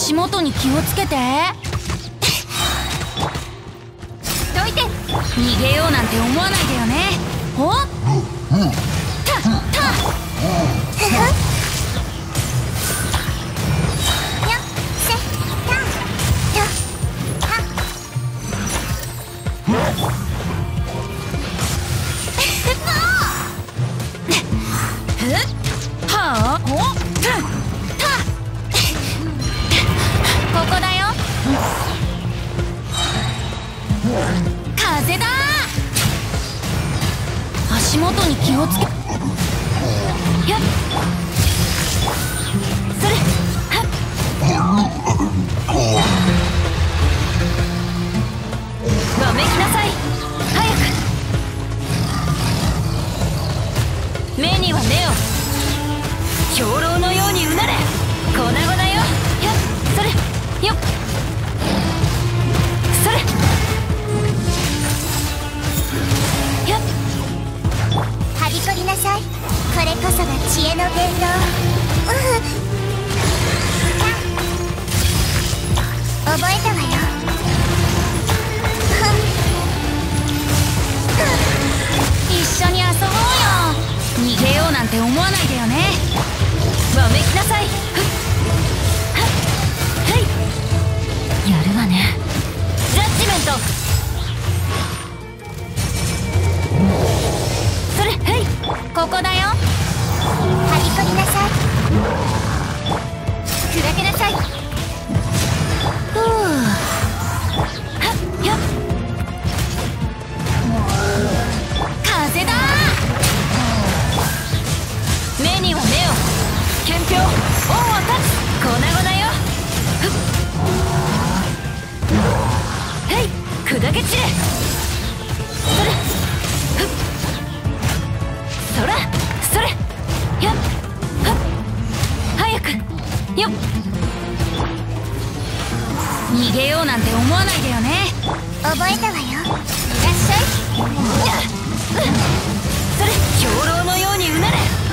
足元に気をつけて。どいて。逃げようなんて思わないでよね。おっ、ここだよ。風だ。足元に気をつけ。やっ、それ、はっ、わめきなさい。早く。目には目を。兵糧のようにうなれ。粉々よ。やっ、それ、よっ、それ、やっ、 はびこりなさい。これこそが知恵の伝道。覚えたわよ。 一緒に遊ぼうよ。逃げようなんて思わないでよね。わめきなさい。やるわね。ジャッジメント。それ、はい、ここだよ。 はびこりなさい。砕けなさい。 ふう、はっ、やっ、風だ。目には目を。憲兵、恩を断つ。粉々よ。へい、砕け散れ。それ、ふっ、そら、それ、やっ、はっ、早く、よっ。逃げようなんて思わないでよね。 覚えたわよ。いらっしゃい。 それ、兵糧のようにうなれ。